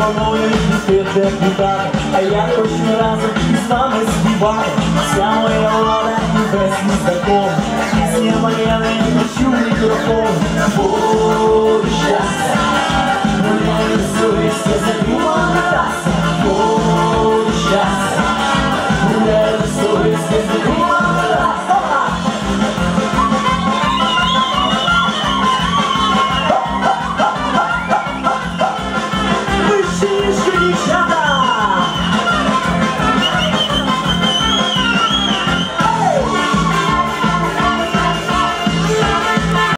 пропонують піти вітати, а я хочу разом із вами співати. Вся моя влада і весь мій закон, пісня моя не хочу мікрофон. Боже,